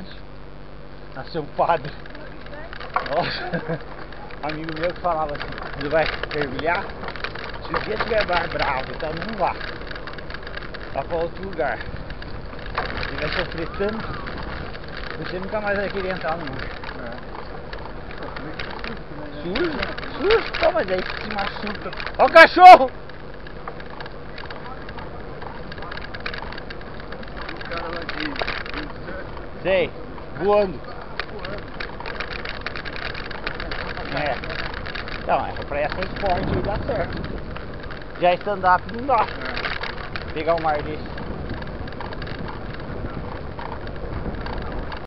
gente. Nasceu um padre. Nossa, amigo meu que falava assim, ele vai fervilhar, se o dia tiver mais bravo, então não vá. Vá para outro lugar. Ele vai sofrer tanto, você nunca mais vai querer entrar no mar. Susto, mas aí se machuca. Ó o cachorro! O cara lá de... Sei, voando. É. Então, pra essa esporte aí dá certo. Já stand-up não dá. Pegar um mar desse.